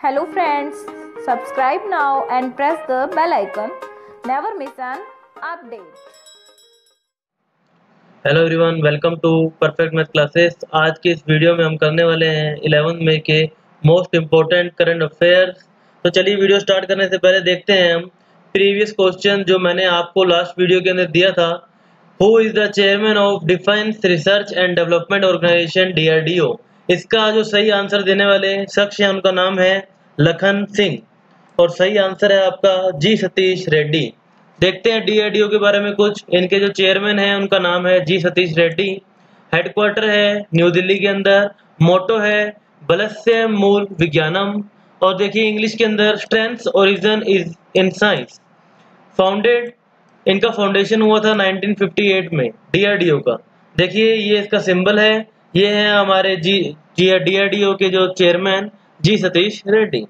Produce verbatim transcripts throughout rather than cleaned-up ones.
Hello friends, subscribe now and press the bell icon. Never miss an update. Hello everyone, welcome to perfect math classes. आज के इस video में हम करने वाले हैं इलेवेंथ मई के मोस्ट इम्पोर्टेंट करंट अफेयर्स। तो चलिए वीडियो स्टार्ट करने से पहले देखते हैं हम प्रीवियस क्वेश्चन जो मैंने आपको लास्ट वीडियो के अंदर दिया था। Who is the chairman of defence research and development organisation D R D O. इसका जो सही आंसर देने वाले शख्स हैं उनका नाम है लखन सिंह और सही आंसर है आपका जी सतीश रेड्डी। देखते हैं डी आर डी ओ के बारे में कुछ। इनके जो चेयरमैन हैं उनका नाम है जी सतीश रेड्डी। हेडक्वार्टर है न्यू दिल्ली के अंदर। मोटो है बलस्य मूल विज्ञानम। और देखिए इंग्लिश के अंदर strength origin is in science. Founded, इनका फाउंडेशन हुआ था नाइनटीन फिफ्टी एट में डी आर डी ओ का। देखिए ये इसका सिंबल है। ये है हमारे जी डी आर डी ओ के जो चेयरमैन जी सतीश रेड्डी।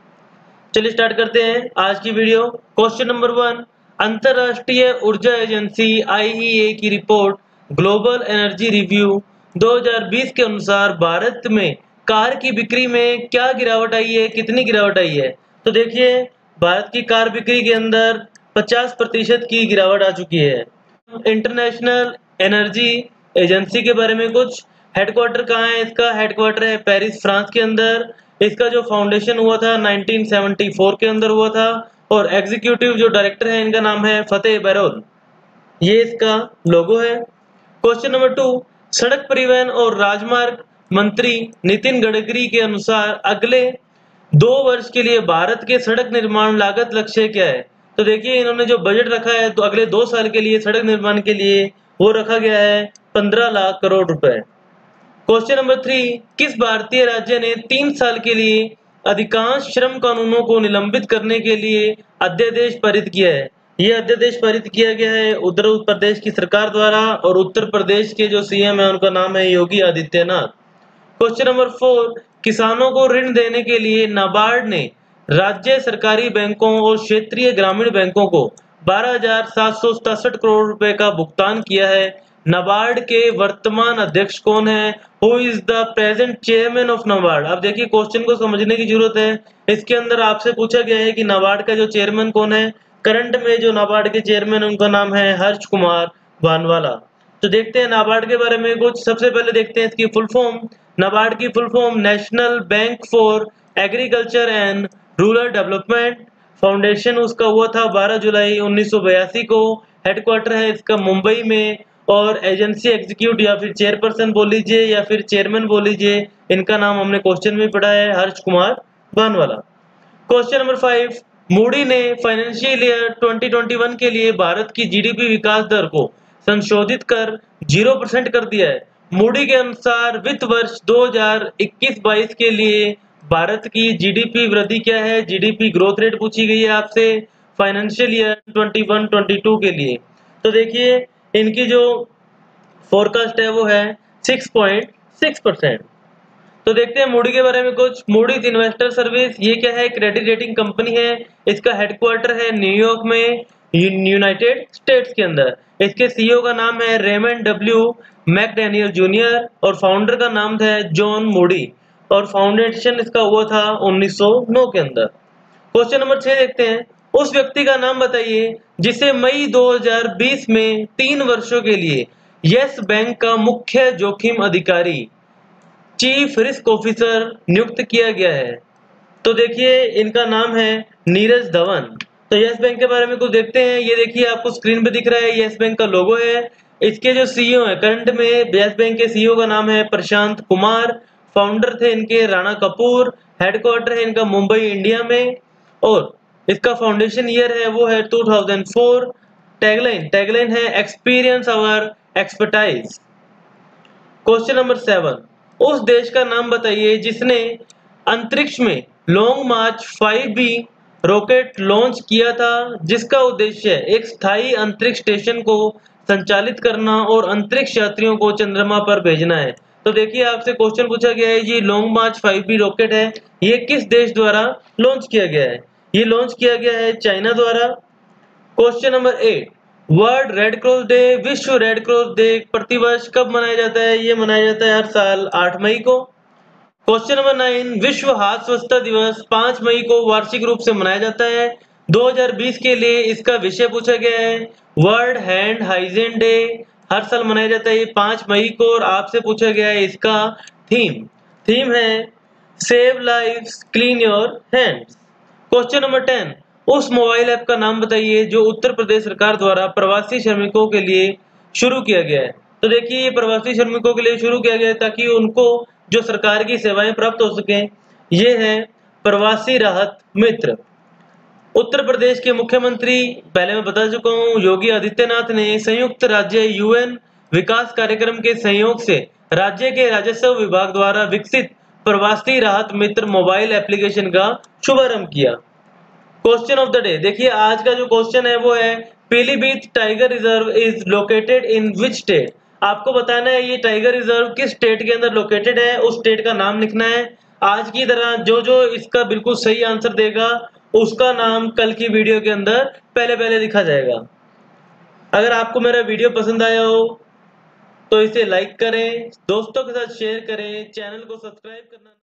चलिए स्टार्ट करते हैं आज की वीडियो। क्वेश्चन नंबर वन, अंतरराष्ट्रीय ऊर्जा एजेंसी आई ई ए की रिपोर्ट ग्लोबल एनर्जी रिव्यू दो हज़ार बीस के अनुसार भारत में कार की बिक्री में क्या गिरावट आई है, कितनी गिरावट आई है। तो देखिए भारत की कार बिक्री के अंदर पचास प्रतिशत की गिरावट आ चुकी है। इंटरनेशनल एनर्जी एजेंसी के बारे में कुछ। हेडक्वार्टर कहाँ है इसका? हेडक्वार्टर है पेरिस फ्रांस के अंदर। इसका जो फाउंडेशन हुआ था नाइनटीन सेवेंटी फोर के अंदर हुआ था और एग्जीक्यूटिव जो डायरेक्टर है इनका नाम है फतेह बैरोल। ये इसका लोगो है। क्वेश्चन नंबर टू, सड़क परिवहन और राजमार्ग मंत्री नितिन गडकरी के अनुसार अगले दो वर्ष के लिए भारत के सड़क निर्माण लागत लक्ष्य क्या है। तो देखिए इन्होंने जो बजट रखा है तो अगले दो साल के लिए सड़क निर्माण के लिए वो रखा गया है पंद्रह लाख करोड़ रुपए। क्वेश्चन नंबर थ्री, किस भारतीय राज्य ने तीन साल के लिए अधिकांश श्रम कानूनों को निलंबित करने के लिए अध्यादेश पारित किया है। यह अध्यादेश पारित किया गया है उत्तर प्रदेश की सरकार द्वारा और उत्तर प्रदेश के जो सी एम है उनका नाम है Yogi Adityanath. Question number four, किसानों को ऋण देने के लिए नाबार्ड ने राज्य सरकारी बैंकों और क्षेत्रीय ग्रामीण बैंकों को बारह हजार सात सौ सतासठ करोड़ रुपए का भुगतान किया है। नाबार्ड के वर्तमान अध्यक्ष कौन है? Who is the present chairman of NABARD. अब देखिए क्वेश्चन को समझने की जरूरत है। इसके अंदर आपसे पूछा गया है कि नाबार्ड का जो चेयरमैन कौन है। करंट में जो नाबार्ड के चेयरमैन उनका नाम है हर्ष कुमार भानवाला। तो देखते हैं नाबार्ड के बारे में कुछ। सबसे पहले देखते हैं इसकी फुल फॉर्म। नाबार्ड की full form national bank for agriculture and rural development. Foundation उसका हुआ था बारह जुलाई उन्नीस सौ बयासी को। हेडक्वार्टर है इसका मुंबई में और एजेंसी एग्जीक्यूटिव या फिर चेयरपर्सन बोल लीजिए या फिर चेयरमैन बोल लीजिए, इनका नाम हमने क्वेश्चन में पढ़ा है Harsh Kumar Bhanwala. Question number five, Moody ने financial year twenty twenty one के लिए भारत की जीडीपी विकास दर को संशोधित कर जीरो परसेंट कर दिया है। मूडी के अनुसार वित्त वर्ष दो हज़ार इक्कीस बाईस के लिए भारत की जीडीपी वृद्धि क्या है? जीडीपी ग्रोथ रेट पूछी गई है आपसे financial year twenty one twenty two के लिए। तो देखिए इनकी जो फोरकास्ट है वो है सिक्स पॉइंट सिक्स परसेंट। तो देखते हैं मूडी के बारे में कुछ। मूडीज इन्वेस्टर सर्विस ये क्या है? क्रेडिट रेटिंग कंपनी है। इसका हेडक्वार्टर है न्यूयॉर्क में यूनाइटेड स्टेट्स के अंदर। इसके सीईओ का नाम है रेमंड डब्ल्यू मैकडैनियल जूनियर और फाउंडर का नाम है जॉन मूडी और फाउंडेशन इसका हुआ था उन्नीस सौ नौ के अंदर। क्वेश्चन नंबर छह देखते हैं, उस व्यक्ति का नाम बताइए जिसे मई दो हज़ार बीस में तीन वर्षों के लिए यस बैंक का मुख्य जोखिम अधिकारी चीफ रिस्क ऑफिसर नियुक्त किया गया है। तो देखिए इनका नाम है नीरज धवन। तो यस बैंक के बारे में कुछ देखते हैं। ये देखिए आपको स्क्रीन पे दिख रहा है यस बैंक का लोगो है। इसके जो सीईओ है करंट में यस बैंक के सीईओ का नाम है प्रशांत कुमार। फाउंडर थे इनके राणा कपूर। हेडक्वार्टर है इनका मुंबई इंडिया में और इसका फाउंडेशन ईयर है वो है two thousand four. Tagline tagline है experience our expertise. Question number seven, उस देश का नाम बताइए जिसने अंतरिक्ष में long march five B rocket launch किया था जिसका उद्देश्य एक स्थायी अंतरिक्ष स्टेशन को संचालित करना और अंतरिक्ष यात्रियों को चंद्रमा पर भेजना है। तो देखिए आपसे क्वेश्चन पूछा गया है जी long march five B rocket है ये किस देश द्वारा लॉन्च किया गया है? ये लॉन्च किया गया है चाइना द्वारा। Question number eight, world red cross day विश्व रेड क्रॉस डे प्रतिवर्ष कब मनाया जाता है? ये मनाया जाता है हर साल आठ मई को। क्वेश्चन नंबर नाइन, विश्व हाथ स्वच्छता दिवस पाँच मई को वार्षिक रूप से मनाया जाता है। दो हज़ार बीस के लिए इसका विषय पूछा गया है वर्ल्ड हैंड हाइजीन डे। हर साल मनाया जाता है ये पाँच मई को, और आपसे पूछा गया है इसका थीम। थीम है save lives clean your hands. Question number ten, उस मोबाइल ऐप का नाम बताइए जो उत्तर प्रदेश सरकार द्वारा प्रवासी श्रमिकों के लिए शुरू किया गया है। तो देखिए, ये प्रवासी श्रमिकों के लिए शुरू किया गया है ताकि उनको जो सरकार की सेवाएं प्राप्त हो सकें। ये है प्रवासी राहत मित्र। उत्तर प्रदेश के मुख्यमंत्री, पहले मैं बता चुका हूं, योगी आदित्यनाथ ने संयुक्त राज्य यूएन विकास कार्यक्रम के सहयोग से राज्य के राजस्व विभाग द्वारा विकसित प्रवासी राहत मित्र मोबाइल एप्लीकेशन का शुभारंभ किया। क्वेश्चन ऑफ द डे, देखिए आज का जो क्वेश्चन है वो है Pilibhit tiger reserve is located in which state. आपको बताना है ये टाइगर रिजर्व किस स्टेट के अंदर लोकेटेड है, उस स्टेट का नाम लिखना है। आज की तरह जो जो इसका बिल्कुल सही आंसर देगा उसका नाम कल की वीडियो के अंदर पहले पहले लिखा जाएगा। अगर आपको मेरा वीडियो पसंद आया हो तो इसे लाइक करें, दोस्तों के साथ शेयर करें, चैनल को सब्सक्राइब करना